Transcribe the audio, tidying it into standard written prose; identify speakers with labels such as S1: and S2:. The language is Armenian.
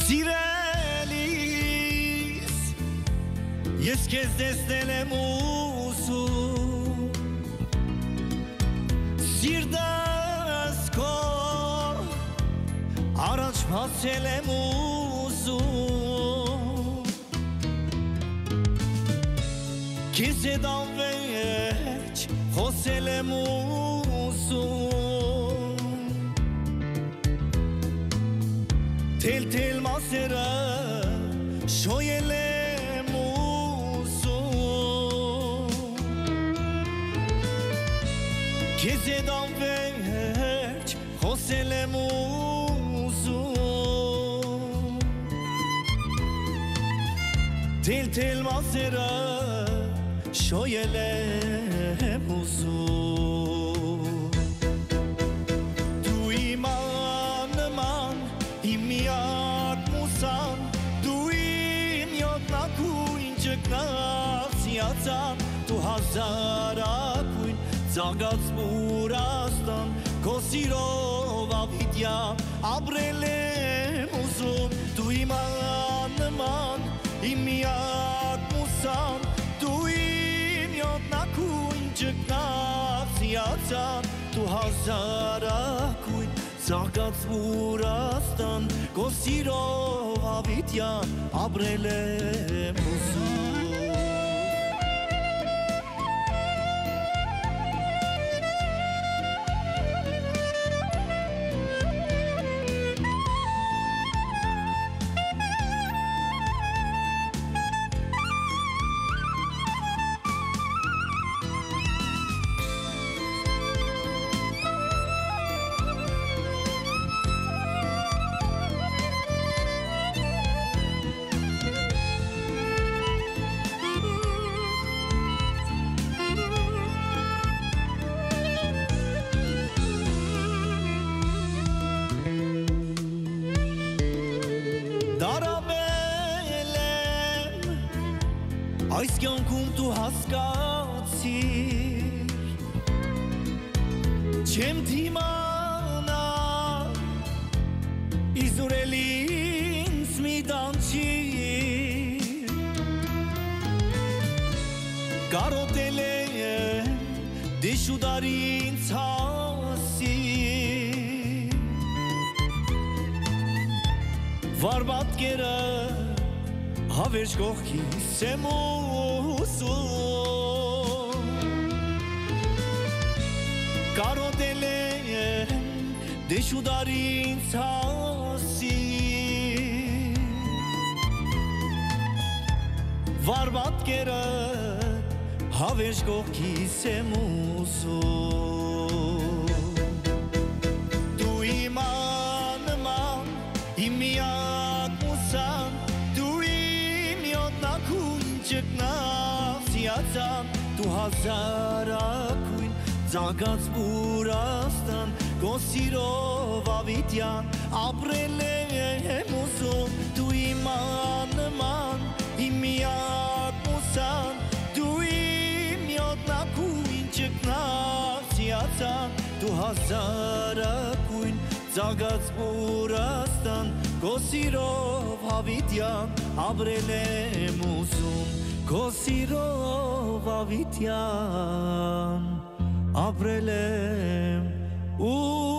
S1: Սիրելիս ես քեզ տեսնել եմ ուզում Սիրտս քո առաջ փացել եմ ուզում Քեզ հետ անվերջ խոսել եմ ուզում Թել-թել մասերը շոյել եմ ուզում Քեզ հետ անվերջ խոսել եմ ուզում Թել-թել մասերը շոյել եմ ուզում Դու իմ աննման իմ միակ մուսան Դու իմ յոթնակույն ճգնած հիացան Դու հազարակույն ծաղկած Մուրաստան Քո սիրով ավիտյան ապրել եմ ուզում Դու իմ աննման իմ միակ մուսան Դու իմ յոթնակույն ճգնած հիացան Դու հազարակույն ծաղկած Մուրաստան Քո սիրով ավիտյան ապրել եմ ուզում Դարաբել եմ այս կյանքում դու հասկացիր Չեմ դիմանա իզուրել ինձ մի դանչիր Կարոտել եմ դիշուդար ինձ հասիր Վարվատկերը հավերջ կողքիս եմ ուզում Կարոտել եմ դեշուդար ինձ հասիր Վարվատկերը հավերջ կողքիս եմ ուզում Դու իմ աննման իմ միակ մուսան Դու իմ յոթնակույն ճգնած հիացան Դու հազարակույն ծաղկած Մուրաստան Քո սիրով ավիտյան ապրել եմ ուզում Դու իմ աննման իմ միակ մուսան Դու իմ յոթնակույն ճգնած հիացան Դու հազարակույն ծաղկած Մուրաստան Քո սիրով հավիտյան ապրել եմ ուզում Քո սիրով հավիտյան ապրել եմ ուզում